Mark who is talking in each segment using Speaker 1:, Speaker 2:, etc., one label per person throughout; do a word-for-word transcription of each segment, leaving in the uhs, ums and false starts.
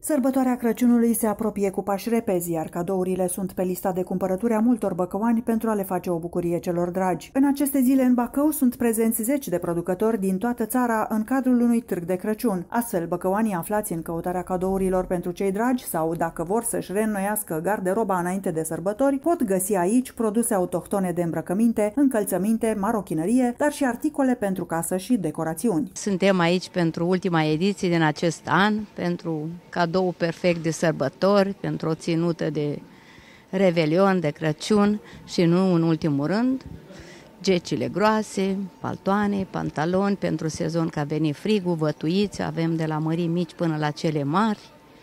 Speaker 1: Sărbătoarea Crăciunului se apropie cu pași repezi, iar cadourile sunt pe lista de cumpărături a multor băcăuani pentru a le face o bucurie celor dragi. În aceste zile în Bacău sunt prezenți zeci de producători din toată țara în cadrul unui târg de Crăciun. Astfel, băcăuanii aflați în căutarea cadourilor pentru cei dragi sau, dacă vor să-și reînnoiască garderoba înainte de sărbători, pot găsi aici produse autohtone de îmbrăcăminte, încălțăminte, marochinărie, dar și articole pentru casă și decorațiuni.
Speaker 2: Suntem aici pentru ultima ediție din acest an, pentru cadou perfect de sărbători, pentru o ținută de Revelion, de Crăciun și nu în ultimul rând, gecile groase, paltoane, pantaloni pentru sezon că a venit frigul, vătuiți, avem de la mării mici până la cele mari,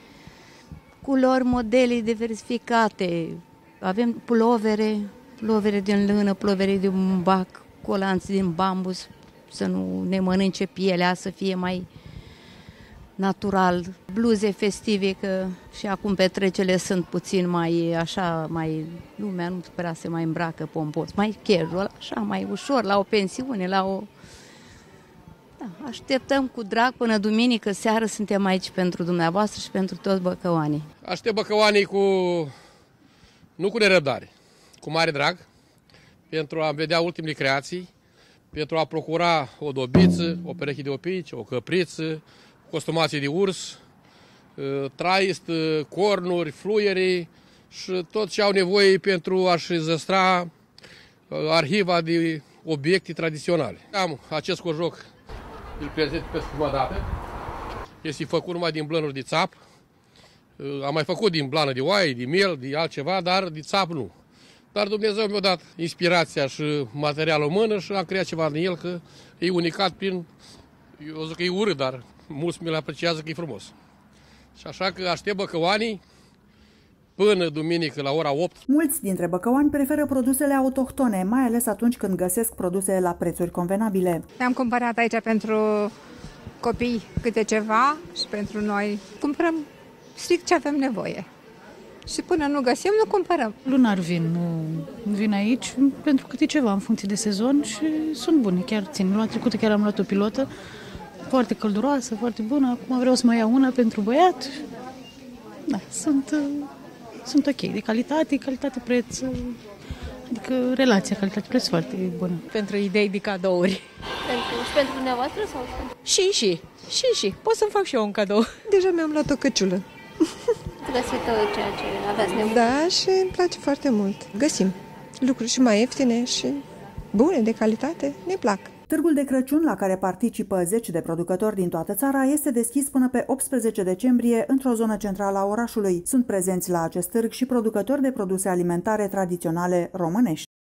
Speaker 2: culori, modele diversificate, avem pulovere, pulovere din lână, pulovere din bumbac, colanți din bambus, să nu ne mănânce pielea, să fie mai natural, bluze festive, că și acum petrecele sunt puțin mai așa, mai lumea nu prea se mai îmbracă pompos, mai casual, așa, mai ușor, la o pensiune, la o... Da, așteptăm cu drag până duminică seară, suntem aici pentru dumneavoastră și pentru toți băcăoanii.
Speaker 3: Aștept băcăoanii cu, nu cu nerăbdare, cu mare drag, pentru a vedea ultimele creații, pentru a procura o dobiță, o pereche de opici, o căpriță, costumații de urs, traist, cornuri, fluiere și tot ce au nevoie pentru a-și zăstra arhiva de obiecte tradiționale. Am acest cojoc, îl prezint pe prima dată. Este făcut numai din blănuri de țap. Am mai făcut din blană de oaie, de miel, de altceva, dar de țap nu. Dar Dumnezeu mi-a dat inspirația și materialul în mână și am creat ceva din el, că e unicat prin, eu zic că e urât, dar mulți mi-l apreciază că e frumos. Și așa că aștept băcăoanii până duminică la ora opt.
Speaker 1: Mulți dintre băcăoani preferă produsele autohtone, mai ales atunci când găsesc produse la prețuri convenabile.
Speaker 4: Am cumpărat aici pentru copii câte ceva și pentru noi. Cumpărăm strict ce avem nevoie. Și până nu găsim, nu cumpărăm.
Speaker 5: Lunar vin, nu vin aici pentru câte ceva în funcție de sezon și sunt bune, chiar țin. Luna trecută chiar am luat o pilotă foarte călduroasă, foarte bună. Acum vreau să mai iau una pentru băiat. Da, sunt, sunt ok, de calitate, calitate-preț, adică relația calitate-preț foarte bună.
Speaker 6: Pentru idei de cadouri.
Speaker 7: Pentru, și pentru dumneavoastră sau și?
Speaker 6: Și, și, și, și. Pot să-mi fac și eu un cadou.
Speaker 8: Deja mi-am luat o căciulă.
Speaker 7: Ați găsit ceea ce aveți nevoie?
Speaker 8: Da, și îmi place foarte mult. Găsim lucruri și mai ieftine și bune, de calitate, ne plac.
Speaker 1: Târgul de Crăciun, la care participă zeci de producători din toată țara, este deschis până pe optsprezece decembrie într-o zonă centrală a orașului. Sunt prezenți la acest târg și producători de produse alimentare tradiționale românești.